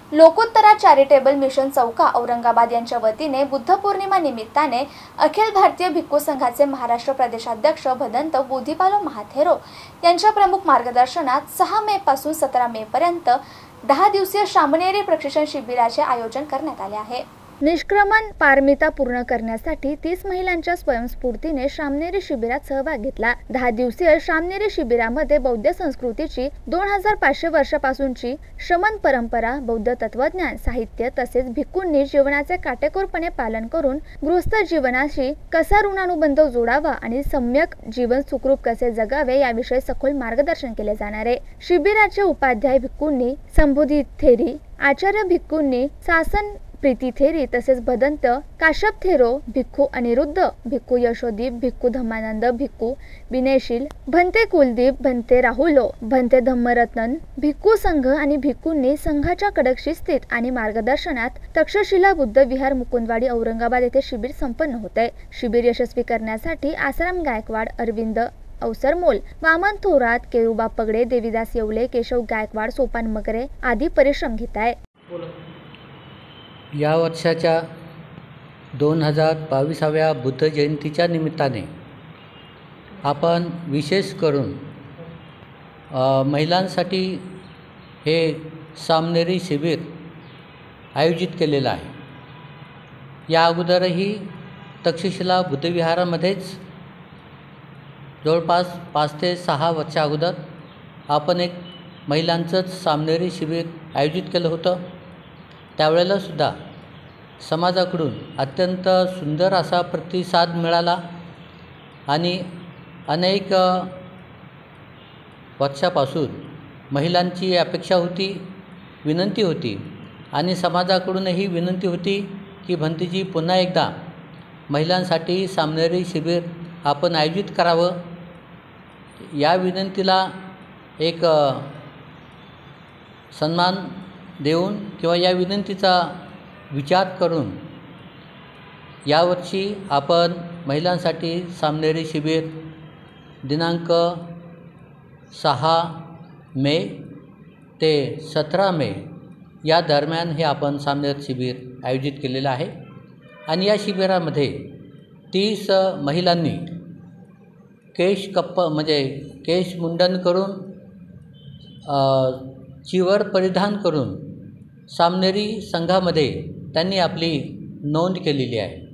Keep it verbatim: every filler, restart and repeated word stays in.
लोकोत्तरा charitable mission चौका औरंगाबाद यांच्या वतीने बुद्ध पौर्णिमा निमित्ताने अखिल भारतीय भिक्खू संघाचे महाराष्ट्र प्रदेशाध्यक्ष भदंत बोधिपालो महाथेरो यांच्या प्रमुख मार्गदर्शनात सहा मे पासून सतरा मे पर्यंत दहा दिवसीय श्रामणेरी प्रशिक्षण शिबिराचे आयोजन करण्यात आले आहे। निष्क्रमण पारमिता पूर्ण करण्यासाठी तीस महिलांच्या स्वयंस्फूर्तीने श्रामणेरी शिबिरात सहभाग घेतला। दहा दिवसीय श्रामणेरी शिबिरामध्ये बौद्ध संस्कृतीची दोन हजार पाचशे वर्षापासूनची श्रमण परंपरा, बौद्ध तत्वज्ञान, साहित्य तसेच भिक्खूंनी जीवनाचे काटेकोरपणे पालन करून गृहस्थ जीवनाशी कसा ऋणानुबंध जोडावा आणि सम्यक जीवन सुखरूप कसे जगावे याविषयी सखोल मार्गदर्शन केले जाणार आहे। शिबिराचे उपाध्याय भिक्खूंनी संबोधी थेरी, आचार्य भिक्खूंनी शासन प्रीती थेरी तसेच भदंत काश्यप थेरो, भिक्खू अनिरुद्ध, भिक्खू यशोदीप, भिक्खू धम्मानंद, भिक्खू विनयशील, भंते कुलदीप, भंते राहुलो, भंते धम्मरत्न, भिक्खू संघ आणि भिक्खूंनी संघाच्या कडक शिस्तीत आणि मार्गदर्शनात तक्षशिला बुद्ध विहार मुकुंदवाडी औरंगाबाद येथे शिबिर संपन्न होते। शिबिर यशस्वी करण्यासाठी आसाराम गायकवाड, अरविंद अवसरमोल, वामन थोरात, केरुबा पगडे, देवीदास येवले, केशव गायकवाड, सोपान मगरे आदी परिश्रम घेत आहे। या वर्षाच्या दोन हजार बावीसाव्या बुद्ध जयंतीच्या निमित्ताने आपण विशेष करून महिलांसाठी हे श्रामणेरी शिबिर आयोजित केलेलं आहे। या अगोदरही तक्षशिला बुद्धविहारामध्येच जवळपास पाच ते सहा वर्षा अगोदर आपण एक महिलांचंच श्रामणेरी शिबिर आयोजित केलं होतं। त्यावेळेला सुद्धा समाजाकडून अत्यंत सुंदर असा प्रतिसाद मिळाला आणि अनेक वर्षापासून महिलांची अपेक्षा होती, विनंती होती आणि समाजाकडूनही विनंती होती की भंतेजी पुन्हा एकदा महिलांसाठी श्रामणेरी शिबिर आपण आयोजित करावं। या विनंतीला एक सन्मान देऊन किंवा या विनंतीचा विचार करून यावर्षी आपण महिलांसाठी श्रामणेरी शिबिर दिनांक सहा मे ते सतरा मे या दरम्यान हे आपण श्रामणेरी शिबिर आयोजित केलेलं आहे। आणि या शिबिरामध्ये तीस महिलांनी केश कप्प म्हणजे केश मुंडन करून चिवर परिधान करून श्रामणेरी संघामध्ये त्यांनी आपली नोंद केलेली आहे।